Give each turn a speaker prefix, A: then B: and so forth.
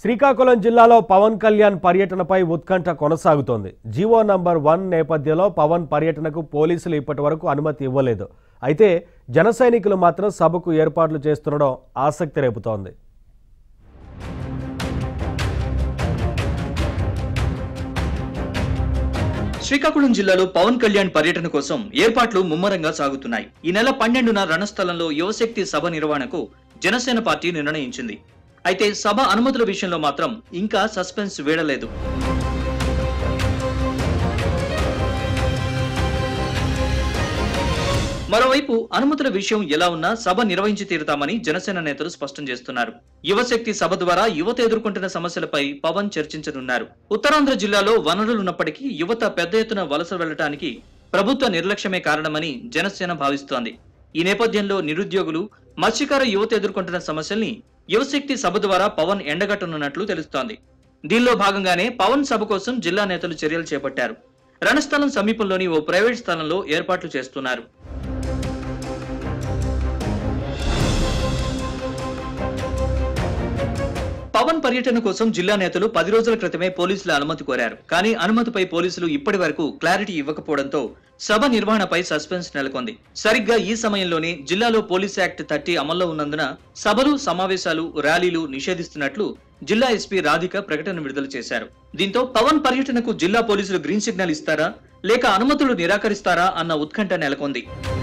A: శ్రీకాకుళం జిల్లాలో పవన్ కళ్యాణ్ పర్యటనపై ఉత్కంఠ కొనసాగుతోంది. జీవో నంబర్ 1 నేపథ్యంలో పవన్ పర్యటనకు పోలీసులు ఇప్పటివరకు అనుమతి ఇవ్వలేదు. అయితే జన సైనికులు మాత్రం సభకు ఏర్పాట్లు చేస్తుండడం ఆసక్తి రేపుతోంది.
B: శ్రీకాకుళం జిల్లాలో పవన్ కళ్యాణ్ పర్యటన కోసం ఏర్పాట్లు ముమ్మరంగా సాగుతున్నాయి. ఈ నెల 12న రణస్థలంలో యువశక్తి సభ నిర్వహణకు జనసేన పార్టీ నిర్ణయించింది. అయితే సభ అనుమతుల విషయంలో మాత్రం ఇంకా సస్పెన్స్ వీడలేదు. మరోవైపు అనుమతుల విషయం ఎలా ఉన్నా సభ నిర్వహించి తీరుతామని జనసేన నేతలు స్పష్టం చేస్తున్నారు. యువశక్తి సభ ద్వారా యువత ఎదుర్కొంటున్న సమస్యలపై పవన్ చర్చించనున్నారు. ఉత్తరాంధ్ర జిల్లాలో వనరులున్నప్పటికీ యువత పెద్ద ఎత్తున వలస వెళ్లడానికి ప్రభుత్వ నిర్లక్ష్యమే కారణమని జనసేన భావిస్తోంది. ఈ నేపథ్యంలో నిరుద్యోగులు, మత్స్యకార యువత ఎదుర్కొంటున్న సమస్యల్ని యువశక్తి సభ ద్వారా పవన్ ఎండగట్టనున్నట్లు తెలుస్తోంది. దీనిలో భాగంగానే పవన్ సభ కోసం జిల్లా నేతలు చర్యలు చేపట్టారు. రణస్థలం సమీపంలోని ఓ ప్రైవేట్ స్థలంలో ఏర్పాట్లు చేస్తున్నారు. పవన్ పర్యటన కోసం జిల్లా నేతలు 10 రోజుల క్రితమే పోలీసుల అనుమతి కోరారు. కానీ అనుమతిపై పోలీసులు ఇప్పటి వరకు క్లారిటీ ఇవ్వకపోవడంతో సభ నిర్వహణపై సస్పెన్స్ నెలకొంది. సరిగ్గా ఈ సమయంలోనే జిల్లాలో పోలీస్ యాక్ట్ 30 అమల్లో ఉన్నందున సభలు, సమావేశాలు, ర్యాలీలు నిషేధిస్తున్నట్లు జిల్లా ఎస్పీ రాధిక ప్రకటన విడుదల చేశారు. దీంతో పవన్ పర్యటనకు జిల్లా పోలీసులు గ్రీన్ సిగ్నల్ ఇస్తారా లేక అనుమతులు నిరాకరిస్తారా అన్న ఉత్కంఠ నెలకొంది.